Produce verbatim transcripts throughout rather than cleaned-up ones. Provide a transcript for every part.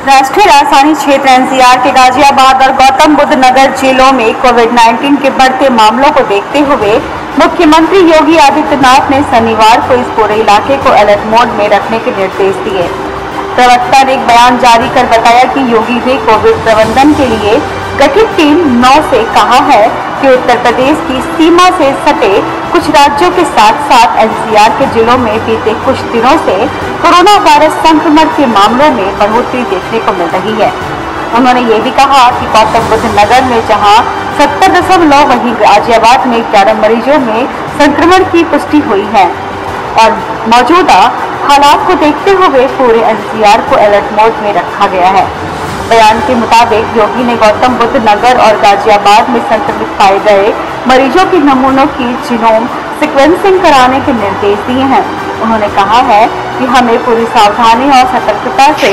राष्ट्रीय राजधानी क्षेत्र एनसीआर के गाजियाबाद और गौतम बुद्ध नगर जिलों में कोविड उन्नीस के बढ़ते मामलों को देखते हुए मुख्यमंत्री योगी आदित्यनाथ ने शनिवार को इस पूरे इलाके को अलर्ट मोड में रखने के निर्देश दिए। प्रवक्ता ने एक बयान जारी कर बताया कि योगी ने कोविड प्रबंधन के लिए गठित टीम नौ से कहा है कि उत्तर प्रदेश की सीमा से सटे कुछ राज्यों के साथ साथ एनसीआर के जिलों में बीते कुछ दिनों से कोरोना वायरस संक्रमण के मामलों में बढ़ोतरी देखने को मिल रही है। उन्होंने ये भी कहा कि गौतम बुद्ध नगर में जहां सत्तर दशमलव वहीं गाजियाबाद में ग्यारह मरीजों में संक्रमण की पुष्टि हुई है और मौजूदा हालात को देखते हुए पूरे एनसीआर को अलर्ट मोड में रखा गया है। बयान के मुताबिक योगी ने गौतम बुद्ध नगर और गाजियाबाद में संक्रमित पाए गए मरीजों के नमूनों की जीनोम सीक्वेंसिंग कराने के निर्देश दिए हैं। उन्होंने कहा है कि हमें पूरी सावधानी और सतर्कता से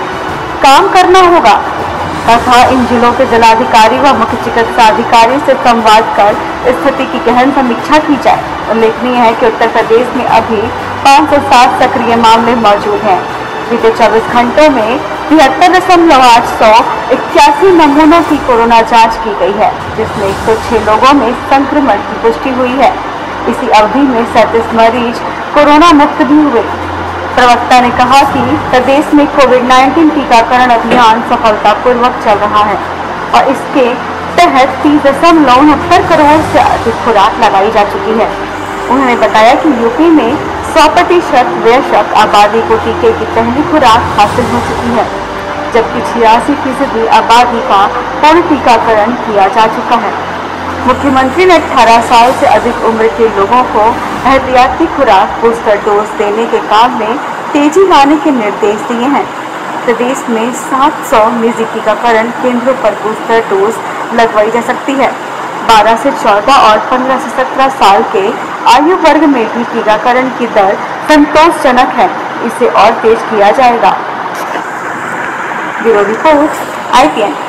काम करना होगा तथा इन जिलों के जिलाधिकारी व मुख्य चिकित्सा अधिकारी से संवाद कर स्थिति की गहन समीक्षा की जाए। उल्लेखनीय है कि उत्तर प्रदेश में अभी पाँच सौ सात सक्रिय मामले मौजूद हैं। बीते चौबीस घंटों में तिहत्तर दशमलव आठ सौ इक्यासी नमूनों की कोरोना जांच की गई है, जिसमें एक सौ छह लोगों में संक्रमण की पुष्टि हुई है। इसी अवधि में सैंतीस मरीज कोरोना मुक्त भी हुए। प्रवक्ता ने कहा कि प्रदेश में कोविड उन्नीस टीकाकरण अभियान सफलतापूर्वक चल रहा है और इसके तहत तीस दशमलव उनहत्तर करोड़ से अधिक खुराक लगाई जा चुकी है। उन्होंने बताया कि यूपी में सौ प्रतिशत वयस्क आबादी को टीके की पहली खुराक हासिल हो चुकी है, जबकि छियासी फीसदी आबादी का पूर्ण टीकाकरण किया जा चुका है। मुख्यमंत्री ने अठारह साल से अधिक उम्र के लोगों को एहतियाती खुराक बूस्टर डोज देने के काम में तेजी लाने के निर्देश दिए हैं। प्रदेश में सात सौ निजी टीकाकरण केंद्रों पर बूस्टर डोज लगवाई जा सकती है। बारह से चौदह और पंद्रह से सत्रह साल के आयु वर्ग में भी टीकाकरण की दर संतोषजनक है, इसे और तेज किया जाएगा। Bureau report I P N.